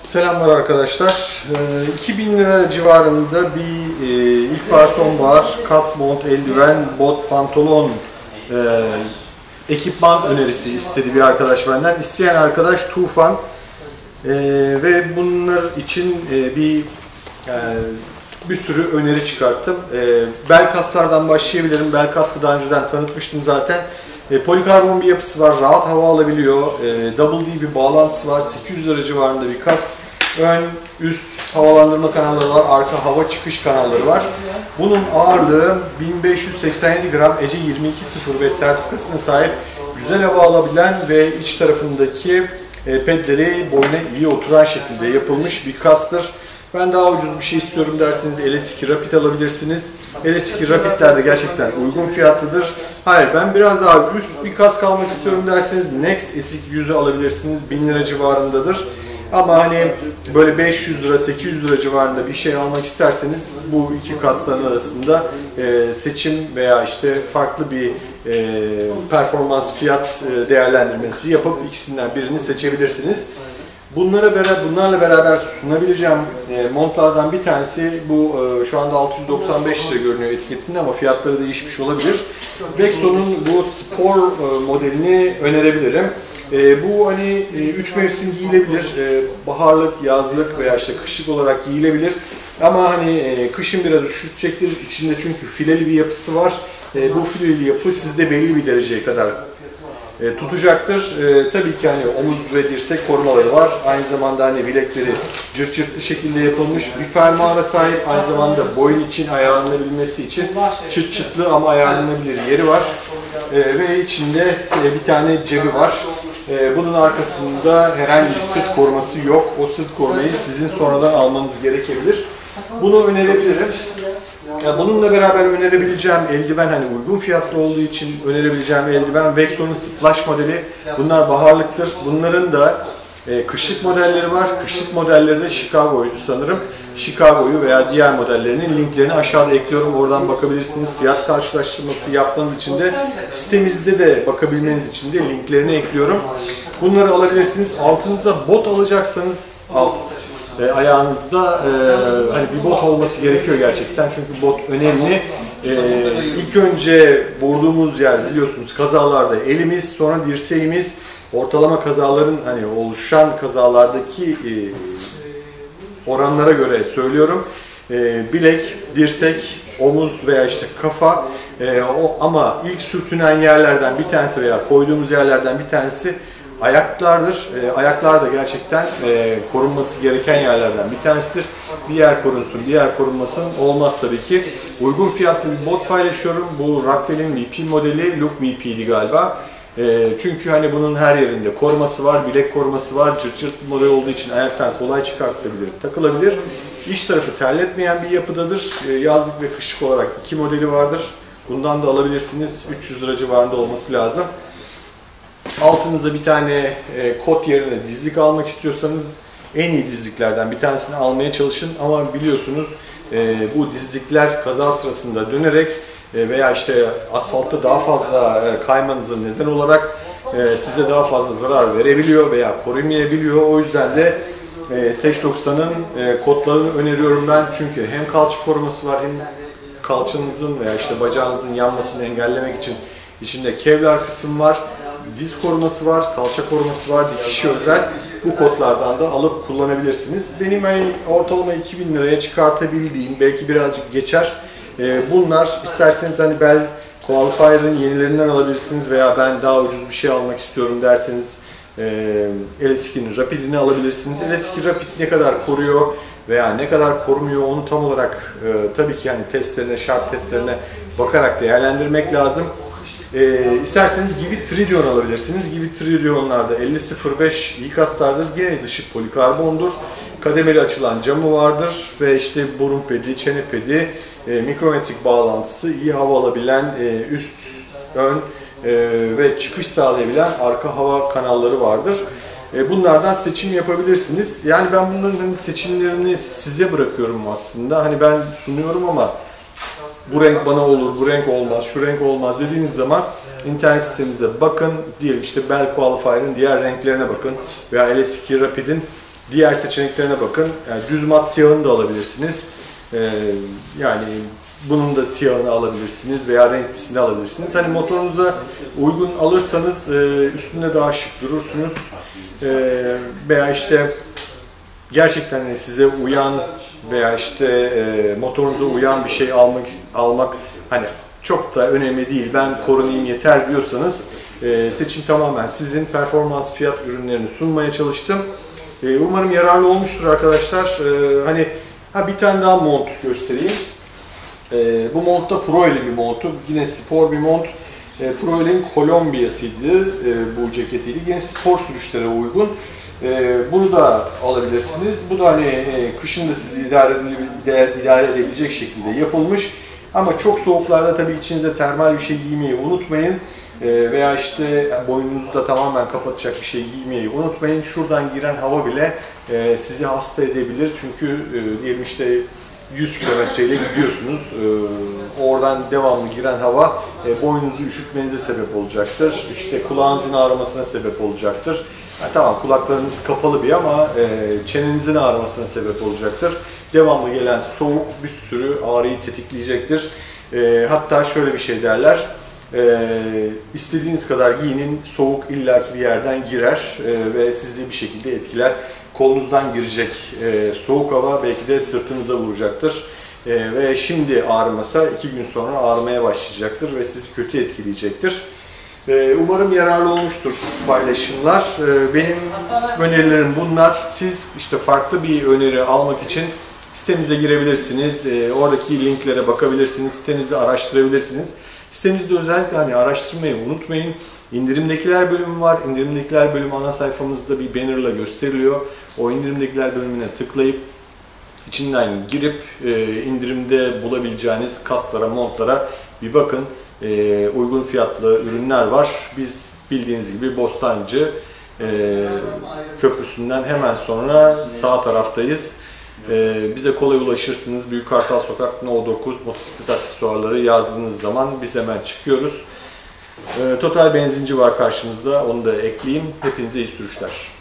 Selamlar arkadaşlar. 2000 lira civarında bir ilkbahar sonbahar kask, mont, eldiven, bot, pantolon ekipman önerisi istedi bir arkadaş benden. İsteyen arkadaş Tufan ve bunlar için bir sürü öneri çıkarttım. Bel kasklardan başlayabilirim. Bel kaskı daha önceden tanıtmıştım zaten. Polikarbon bir yapısı var, rahat hava alabiliyor, double D bir bağlantısı var, 800 lira civarında bir kask. Ön, üst havalandırma kanalları var, arka hava çıkış kanalları var. Bunun ağırlığı 1587 gram, ECE 2205 sertifikasına sahip, güzel hava alabilen ve iç tarafındaki pedleri boyuna iyi oturan şekilde yapılmış bir kasktır. Ben daha ucuz bir şey istiyorum derseniz LS2 Rapid alabilirsiniz. LS2 Rapid'ler de gerçekten uygun fiyatlıdır. Hayır, ben biraz daha üst bir kask almak istiyorum derseniz Nex SX100'ü alabilirsiniz. 1000 lira civarındadır. Ama hani böyle 500 lira, 800 lira civarında bir şey almak isterseniz bu iki kaskların arasında seçim veya işte farklı bir performans fiyat değerlendirmesi yapıp ikisinden birini seçebilirsiniz. Bunlarla beraber sunabileceğim montlardan bir tanesi bu, şu anda 695 lira görünüyor etiketinde ama fiyatları değişmiş olabilir. Vexon'un bu spor modelini önerebilirim. Bu hani 3 mevsim giyilebilir, baharlık, yazlık veya işte kışlık olarak giyilebilir. Ama hani kışın biraz üşütecektir, içinde çünkü fileli bir yapısı var. Bu fileli yapı sizde belli bir dereceye kadar tutacaktır. Tabii ki hani omuz ve dirsek korumaları var. Aynı zamanda hani bilekleri cırt cırtlı şekilde yapılmış bir fermuara sahip. Aynı zamanda boyun için ayarlanabilmesi için çıt çıtlı ama ayarlanabilir yeri var. Ve içinde bir tane cebi var. Bunun arkasında herhangi bir sırt koruması yok. O sırt korumayı sizin sonradan almanız gerekebilir. Bunu önerebilirim. Bununla beraber önerebileceğim eldiven, hani uygun fiyatlı olduğu için önerebileceğim eldiven Vexon'un Splash modeli. Bunlar baharlıktır. Bunların da kışlık modelleri var. Kışlık modelleri de Chicago'ydu sanırım. Chicago'yu veya diğer modellerinin linklerini aşağıda ekliyorum. Oradan bakabilirsiniz. Fiyat karşılaştırması yapmanız için de sitemizde de bakabilmeniz için de linklerini ekliyorum. Bunları alabilirsiniz. Altınıza bot alacaksanız ayağınızda hani bir bot olması gerekiyor gerçekten, çünkü bot önemli. İlk önce vurduğumuz yer biliyorsunuz kazalarda elimiz, sonra dirseğimiz. Ortalama kazaların hani oluşan kazalardaki oranlara göre söylüyorum. Bilek, dirsek, omuz veya işte kafa, ama ilk sürtünen yerlerden bir tanesi veya koyduğumuz yerlerden bir tanesi ayaklardır. Ayaklar da gerçekten korunması gereken yerlerden bir tanesidir. Bir yer korunsun, diğer korunmasın olmaz tabii ki. Uygun fiyatlı bir bot paylaşıyorum. Bu Rockwell'in MIP modeli, Look MIP'ydi galiba. Çünkü hani bunun her yerinde koruması var, bilek koruması var. Cırt cırt model olduğu için ayaktan kolay çıkartılabilir, takılabilir. İç tarafı terletmeyen bir yapıdadır. Yazlık ve kışlık olarak iki modeli vardır. Bundan da alabilirsiniz. 300 lira civarında olması lazım. Altınıza bir tane kot yerine dizlik almak istiyorsanız en iyi dizliklerden bir tanesini almaya çalışın. Ama biliyorsunuz bu dizlikler kaza sırasında dönerek veya işte asfaltta daha fazla kaymanıza neden olarak size daha fazla zarar verebiliyor veya korumayabiliyor. O yüzden de Teş 90'ın kotlarını öneriyorum ben. Çünkü hem kalça koruması var, hem kalçanızın veya işte bacağınızın yanmasını engellemek için içinde kevlar kısım var. Diz koruması var, kalça koruması var, dikişi özel. Bu kodlardan da alıp kullanabilirsiniz. Benim hani ortalama 2000 liraya çıkartabildiğim, belki birazcık geçer. Bunlar isterseniz hani Bell Qualifier'ın yenilerinden alabilirsiniz veya ben daha ucuz bir şey almak istiyorum derseniz LS2'nin Rapid'ini alabilirsiniz. LS2 Rapid ne kadar koruyor veya ne kadar korumuyor onu tam olarak tabii ki yani testlerine, şarp testlerine bakarak değerlendirmek lazım. İsterseniz Gibi Tridion alabilirsiniz. Gibi Tridion'larda 50.05 iyi kaslardır. Yine dışı polikarbondur. Kademeli açılan camı vardır ve işte burun pedi, çene pedi, mikrometrik bağlantısı, iyi hava alabilen üst, ön ve çıkış sağlayabilen arka hava kanalları vardır. Bunlardan seçim yapabilirsiniz. Yani ben bunların hani seçimlerini size bırakıyorum aslında. Hani ben sunuyorum ama bu renk bana olur, bu renk olmaz, şu renk olmaz dediğiniz zaman internet sitemize bakın. Diyelim işte Bell Qualifier'ın diğer renklerine bakın veya LS2 Rapid'in Diğer seçeneklerine bakın. Yani düz mat siyahını da alabilirsiniz. Yani bunun da siyahını alabilirsiniz veya renklisini alabilirsiniz. Hani motorunuza uygun alırsanız üstünde daha şık durursunuz. Veya işte gerçekten hani size uyan veya işte motorunuza uyan bir şey almak hani çok da önemli değil. Ben korunayım yeter diyorsanız seçim tamamen sizin. Performans fiyat ürünlerini sunmaya çalıştım. Umarım yararlı olmuştur arkadaşlar. Hani bir tane daha mont göstereyim. Bu mont da Proel'in bir montu. Yine spor bir mont. Proel'in Kolombiya'sıydı bu ceketiydi. Yine spor sürüşlere uygun. Bunu da alabilirsiniz. Bu da hani kışın da sizi idare edebilecek şekilde yapılmış. Ama çok soğuklarda tabii içinize termal bir şey giymeyi unutmayın. Veya işte boynunuzu da tamamen kapatacak bir şey giymeyi unutmayın. Şuradan giren hava bile sizi hasta edebilir. Çünkü diyelim işte 100 kilometreyle gidiyorsunuz. Oradan devamlı giren hava boynunuzu üşütmenize sebep olacaktır. İşte kulağınızın ağrımasına sebep olacaktır. Yani tamam kulaklarınız kapalı bir ama çenenizin ağrımasına sebep olacaktır. Devamlı gelen soğuk bir sürü ağrıyı tetikleyecektir. Hatta şöyle bir şey derler. İstediğiniz kadar giyinin, soğuk illaki bir yerden girer ve sizi bir şekilde etkiler. Kolunuzdan girecek soğuk hava belki de sırtınıza vuracaktır. Ve şimdi ağrımasa 2 gün sonra ağrımaya başlayacaktır ve sizi kötü etkileyecektir. Umarım yararlı olmuştur paylaşımlar. Benim önerilerim bunlar. Siz işte farklı bir öneri almak için sitemize girebilirsiniz. Oradaki linklere bakabilirsiniz. Sitemizde araştırabilirsiniz. Sitemizde özellikle hani araştırmayı unutmayın. İndirimdekiler bölümü var. İndirimdekiler bölümü ana sayfamızda bir bannerla gösteriliyor. O indirimdekiler bölümüne tıklayıp içinden girip indirimde bulabileceğiniz kaslara, montlara bir bakın. Uygun fiyatlı ürünler var. Biz bildiğiniz gibi Bostancı Köprüsü'nden hemen sonra sağ taraftayız. Bize kolay ulaşırsınız. Büyük Kartal Sokak No 9 motosiklet aksesuarları yazdığınız zaman biz hemen çıkıyoruz. Total benzinci var karşımızda. Onu da ekleyeyim. Hepinize iyi sürüşler.